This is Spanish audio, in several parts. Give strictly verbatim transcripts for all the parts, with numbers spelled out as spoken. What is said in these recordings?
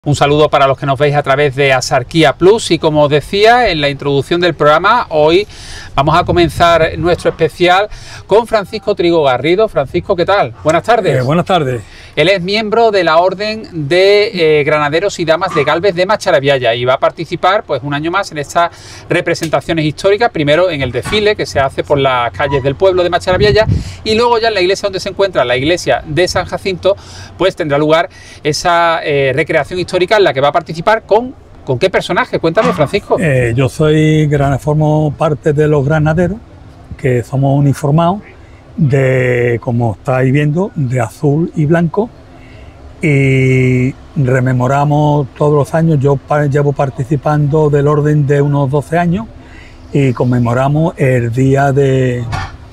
Un saludo para los que nos veis a través de Asarquía Plus y como os decía en la introducción del programa, hoy vamos a comenzar nuestro especial con Francisco Trigo Garrido. Francisco, ¿qué tal? Buenas tardes. Eh, buenas tardes. Él es miembro de la Orden de eh, Granaderos y Damas de Gálvez de Macharabiaya y va a participar pues un año más en estas representaciones históricas, primero en el desfile que se hace por las calles del pueblo de Macharabiaya y luego ya en la iglesia donde se encuentra, la iglesia de San Jacinto, pues tendrá lugar esa eh, recreación histórica en la que va a participar con, ¿con qué personaje? Cuéntame, Francisco. Eh, yo soy, formo parte de los granaderos, que somos uniformados, de, como estáis viendo, de azul y blanco, y rememoramos todos los años. Yo llevo participando del orden de unos doce años y conmemoramos el día de,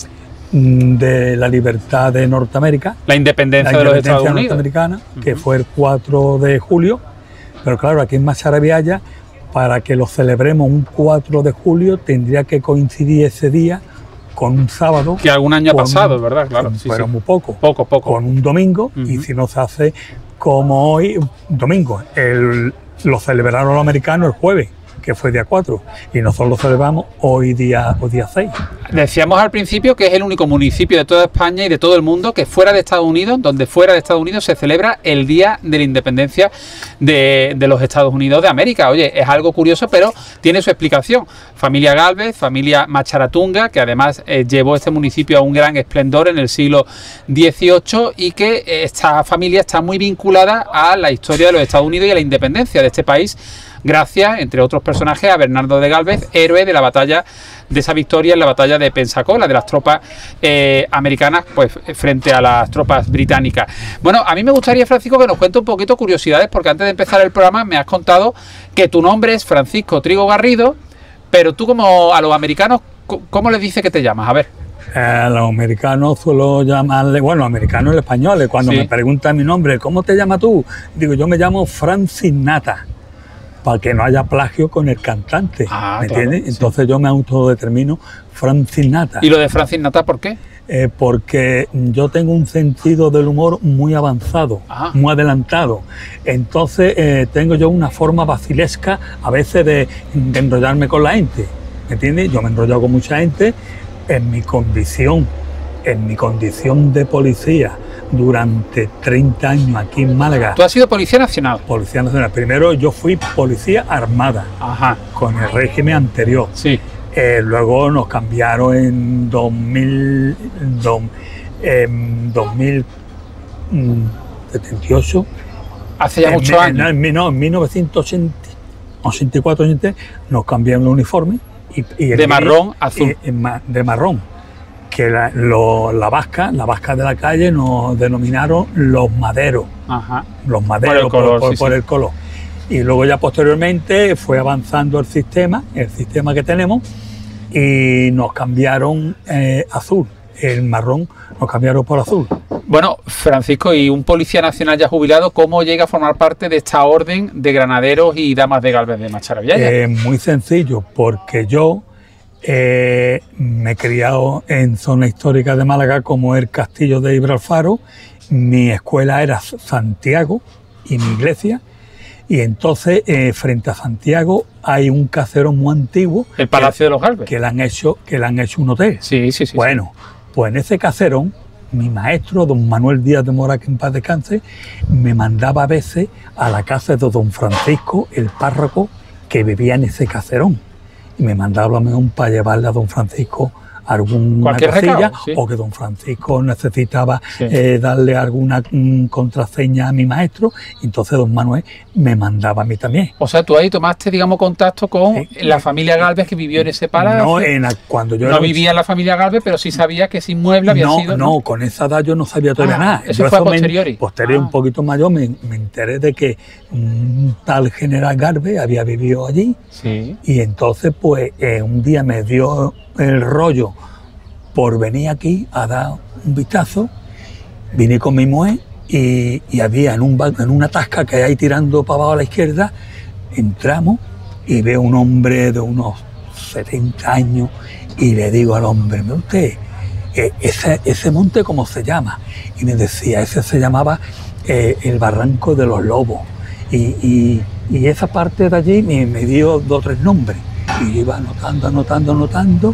de la libertad de Norteamérica, la independencia, la de los independencia Estados Unidos norteamericana, uh-huh. que fue el cuatro de julio, pero claro, aquí en Macharabiaya, para que lo celebremos un cuatro de julio, tendría que coincidir ese día con un sábado. Que algún año ha pasado, ¿verdad? Claro. Sí, pero sí. muy poco. Poco, poco. Con un domingo, uh-huh. y si no se hace como hoy, un domingo. El, lo celebraron los americanos el jueves, que fue día cuatro, y nosotros lo celebramos hoy día, hoy día seis. Decíamos al principio que es el único municipio de toda España y de todo el mundo que fuera de Estados Unidos, donde fuera de Estados Unidos se celebra el Día de la Independencia de, de los Estados Unidos de América. Oye, es algo curioso, pero tiene su explicación. Familia Gálvez, familia Macharatunga, que además eh, llevó este municipio a un gran esplendor en el siglo dieciocho y que esta familia está muy vinculada a la historia de los Estados Unidos y a la independencia de este país, gracias, entre otros personajes, a Bernardo de Gálvez, héroe de la batalla, de esa victoria en la batalla de Pensacola, de las tropas eh, americanas, pues frente a las tropas británicas. Bueno, a mí me gustaría, Francisco, que nos cuente un poquito curiosidades, porque antes de empezar el programa me has contado que tu nombre es Francisco Trigo Garrido, pero tú, como a los americanos, ¿cómo les dices que te llamas? A ver. A los americanos suelo llamarle, bueno, americanos y españoles, cuando sí. me preguntan mi nombre, ¿cómo te llamas tú? Digo, yo me llamo Francis Nata, para que no haya plagio con el cantante, ah, ¿me claro, entiendes? Sí. Entonces yo me autodetermino Francis Nata. ¿Y lo de Francis Nata por qué? Eh, porque yo tengo un sentido del humor muy avanzado, ah. muy adelantado. Entonces eh, tengo yo una forma vacilesca a veces de, de enrollarme con la gente, ¿me entiendes? Yo me he enrollado con mucha gente en mi condición, en mi condición de policía, durante treinta años aquí en Málaga. ¿Tú has sido policía nacional? Policía nacional. Primero yo fui policía armada, Ajá. con el régimen anterior. Sí. Eh, luego nos cambiaron en dos mil, do, eh, dos mil setenta y ocho. Hace ya en, muchos en, años. En, no, en mil novecientos ochenta y cuatro ochenta nos cambiaron el uniforme. Y, y el de marrón a azul. Y, de marrón. Que la, lo, la vasca, la vasca de la calle nos denominaron los maderos. Ajá. Los maderos por el color. por, por, sí, por sí. el color. Y luego ya posteriormente fue avanzando el sistema, el sistema que tenemos, y nos cambiaron eh, azul, el marrón nos cambiaron por azul. Bueno, Francisco, y un policía nacional ya jubilado, ¿cómo llega a formar parte de esta orden de granaderos y damas de Gálvez de Macharabiaya? Eh, muy sencillo, porque yo eh, me he criado en zona histórica de Málaga como el Castillo de Gibralfaro, mi escuela era Santiago y mi iglesia. Y entonces, eh, frente a Santiago, hay un caserón muy antiguo. El Palacio que, de los Gálvez. Que le han hecho, que le han hecho un hotel. Sí, sí, sí. Bueno, sí. pues en ese caserón, mi maestro, don Manuel Díaz de Mora, que en paz descanse, me mandaba a veces a la casa de don Francisco, el párroco, que vivía en ese caserón. Y me mandaba a mí un para llevarle a don Francisco alguna cosilla, sí. o que don Francisco necesitaba sí. eh, darle alguna mm, contraseña a mi maestro, y entonces don Manuel me mandaba a mí también. O sea, tú ahí tomaste, digamos, contacto con eh, la familia Gálvez que vivió en ese palacio. No, en a, cuando yo no era, vivía en la familia Gálvez, pero sí sabía que ese inmueble había no, sido... No, no, con esa edad yo no sabía todavía ah, nada. Eso yo fue eso a posteriori. Me, posterior, ah. un poquito mayor, me, me enteré de que un tal general Gálvez había vivido allí, sí. y entonces pues eh, un día me dio el rollo por venir aquí a dar un vistazo. Vine con mi mujer y, y había en, un, en una tasca que hay ahí tirando para abajo a la izquierda, entramos y veo un hombre de unos setenta años y le digo al hombre, ¿me usted, eh, ese, ese monte cómo se llama? Y me decía, ese se llamaba eh, el Barranco de los Lobos. Y, y, y esa parte de allí me, me dio dos o tres nombres. Y yo iba anotando, anotando, anotando.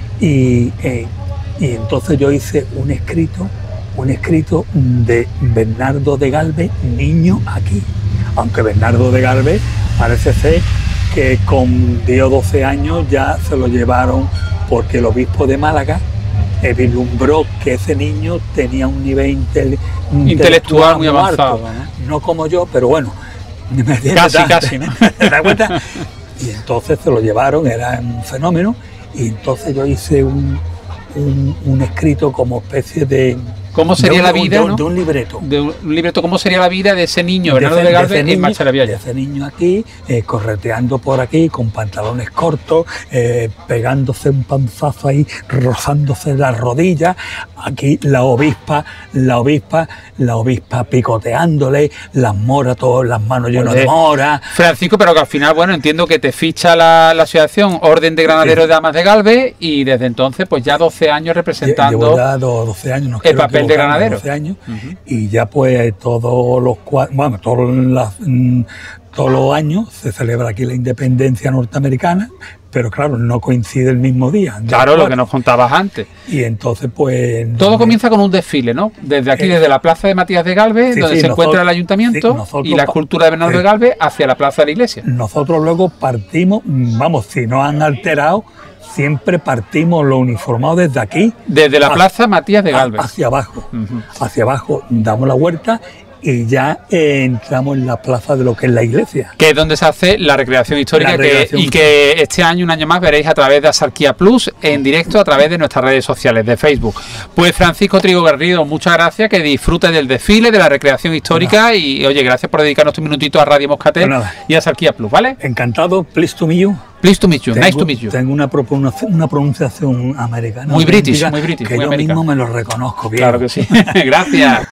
Y, eh, y entonces yo hice un escrito, un escrito de Bernardo de Galvez, niño aquí. Aunque Bernardo de Galvez parece ser que con diez o doce años ya se lo llevaron porque el obispo de Málaga eh, vislumbró que ese niño tenía un nivel intel intelectual, intelectual muy avanzado. Alto, ¿no? No como yo, pero bueno. Casi, casi, ¿no? ¿Te das cuenta? Y entonces se lo llevaron, era un fenómeno, y entonces yo hice un, un, un escrito como especie de... ¿Cómo sería un, la vida, de, ¿no? de un libreto. De un libreto, ¿cómo sería la vida de ese niño, Bernardo de, de Galvez, en Marcha de la Vialla? De ese niño aquí, eh, correteando por aquí, con pantalones cortos, eh, pegándose un panzazo ahí, rozándose las rodillas. Aquí la obispa, la obispa, la obispa picoteándole, las moras, todas las manos llenas de mora. Francisco, pero que al final, bueno, entiendo que te ficha la, la asociación Orden de Granaderos sí. de Damas de Galvez, y desde entonces, pues ya doce años representando Llevo ya doce años, no el papel de granadero. doce años, uh-huh. Y ya pues todos los bueno, todos, las, todos los años se celebra aquí la independencia norteamericana, pero claro, no coincide el mismo día. Claro, lo que nos contabas antes. Y entonces pues... Todo comienza con un desfile, ¿no? Desde aquí, eh, desde la plaza de Matías de Galvez, sí, donde sí, se nosotros, encuentra el ayuntamiento, sí, y la escultura de Bernardo eh, de Galvez hacia la plaza de la iglesia. Nosotros luego partimos, vamos, si no han alterado, siempre partimos lo uniformado desde aquí. Desde la plaza Matías de Galvez. Hacia abajo. Uh-huh. Hacia abajo damos la vuelta y ya eh, entramos en la plaza de lo que es la iglesia. Que es donde se hace la recreación histórica, la recreación que, y que este año, un año más, veréis a través de Asarquía Plus, en directo a través de nuestras redes sociales, de Facebook. Pues Francisco Trigo Garrido, muchas gracias, que disfrutes del desfile, de la recreación histórica, bueno. y oye, gracias por dedicarnos un minutito a Radio Moscatel bueno. y a Asarquía Plus, ¿vale? Encantado, pleased to meet you. Pleased to meet you, tengo, nice to meet you. Tengo una, pronunciación, una pronunciación americana. Muy british, muy british. Que muy yo americano. mismo me lo reconozco bien. Claro que sí. Gracias.